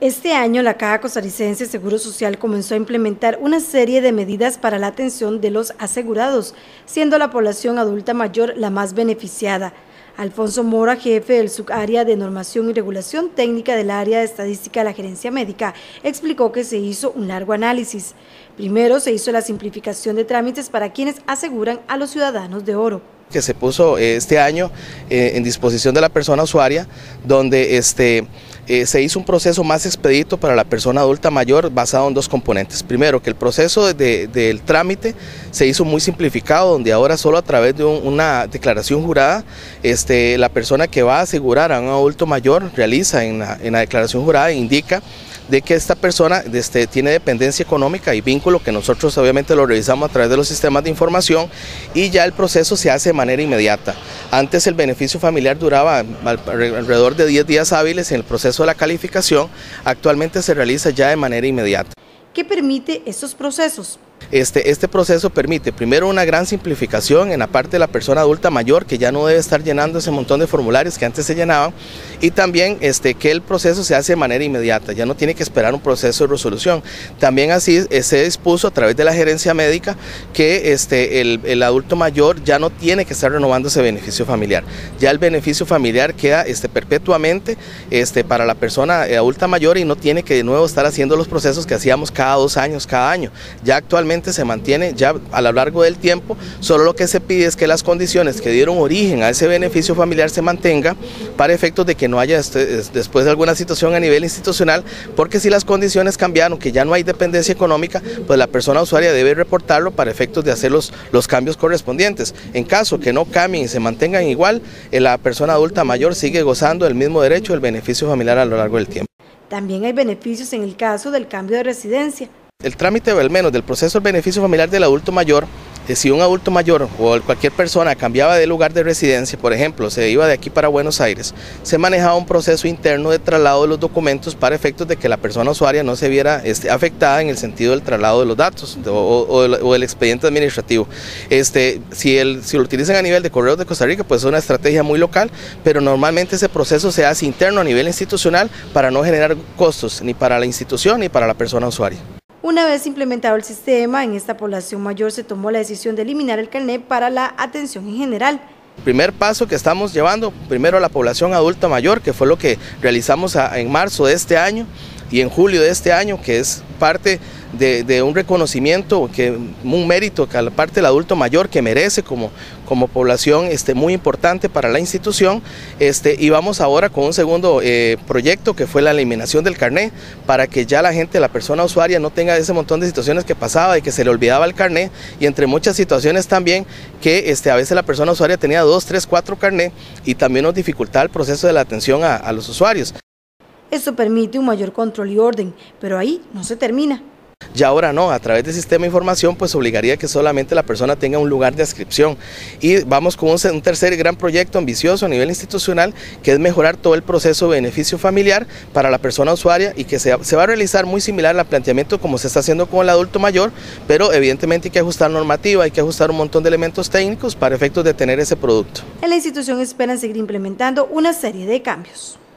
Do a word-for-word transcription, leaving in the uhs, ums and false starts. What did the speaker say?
Este año, la Caja Costarricense de Seguro Social comenzó a implementar una serie de medidas para la atención de los asegurados, siendo la población adulta mayor la más beneficiada. Alfonso Mora, jefe del subárea de Normación y Regulación Técnica del área de Estadística de la Gerencia Médica, explicó que se hizo un largo análisis. Primero, se hizo la simplificación de trámites para quienes aseguran a los ciudadanos de oro, que se puso este año eh, en disposición de la persona usuaria, donde este, eh, se hizo un proceso más expedito para la persona adulta mayor basado en dos componentes. Primero, que el proceso de, de, del trámite se hizo muy simplificado, donde ahora solo a través de un, una declaración jurada, este, la persona que va a asegurar a un adulto mayor realiza en la, en la declaración jurada e indica de que esta persona este, tiene dependencia económica y vínculo, que nosotros obviamente lo revisamos a través de los sistemas de información, y ya el proceso se hace de manera inmediata. Antes el beneficio familiar duraba alrededor de diez días hábiles en el proceso de la calificación, actualmente se realiza ya de manera inmediata. ¿Qué permite estos procesos? Este, este proceso permite primero una gran simplificación en la parte de la persona adulta mayor, que ya no debe estar llenando ese montón de formularios que antes se llenaban, y también este, que el proceso se hace de manera inmediata, ya no tiene que esperar un proceso de resolución. También así eh, se dispuso a través de la gerencia médica que este, el, el adulto mayor ya no tiene que estar renovando ese beneficio familiar, ya el beneficio familiar queda este, perpetuamente este, para la persona adulta mayor y no tiene que de nuevo estar haciendo los procesos que hacíamos cada dos años, cada año. Ya actualmente se mantiene ya a lo largo del tiempo, solo lo que se pide es que las condiciones que dieron origen a ese beneficio familiar se mantenga para efectos de que no haya este, después de alguna situación a nivel institucional, porque si las condiciones cambiaron, que ya no hay dependencia económica, pues la persona usuaria debe reportarlo para efectos de hacer los, los cambios correspondientes. En caso que no cambien y se mantengan igual, la persona adulta mayor sigue gozando del mismo derecho del beneficio familiar a lo largo del tiempo. También hay beneficios en el caso del cambio de residencia. El trámite, al menos del proceso del beneficio familiar del adulto mayor, eh, si un adulto mayor o cualquier persona cambiaba de lugar de residencia, por ejemplo, se iba de aquí para Buenos Aires, se manejaba un proceso interno de traslado de los documentos para efectos de que la persona usuaria no se viera este, afectada en el sentido del traslado de los datos o, o, o el expediente administrativo. Este, si, el, si lo utilizan a nivel de Correos de Costa Rica, pues es una estrategia muy local, pero normalmente ese proceso se hace interno a nivel institucional para no generar costos ni para la institución ni para la persona usuaria. Una vez implementado el sistema, en esta población mayor se tomó la decisión de eliminar el carnet para la atención en general. El primer paso que estamos llevando, primero a la población adulta mayor, que fue lo que realizamos a, en marzo de este año y en julio de este año, que es parte de, de un reconocimiento, que, un mérito que a la parte del adulto mayor que merece como, como población este, muy importante para la institución, este, y vamos ahora con un segundo eh, proyecto que fue la eliminación del carnet, para que ya la gente, la persona usuaria no tenga ese montón de situaciones que pasaba y que se le olvidaba el carnet, y entre muchas situaciones también que este, a veces la persona usuaria tenía dos, tres, cuatro carnet y también nos dificultaba el proceso de la atención a, a los usuarios. Esto permite un mayor control y orden, pero ahí no se termina. Ya ahora no, a través del sistema de información pues obligaría que solamente la persona tenga un lugar de adscripción, y vamos con un, un tercer gran proyecto ambicioso a nivel institucional, que es mejorar todo el proceso de beneficio familiar para la persona usuaria, y que se, se va a realizar muy similar al planteamiento como se está haciendo con el adulto mayor, pero evidentemente hay que ajustar normativa, hay que ajustar un montón de elementos técnicos para efectos de tener ese producto. En la institución esperan seguir implementando una serie de cambios.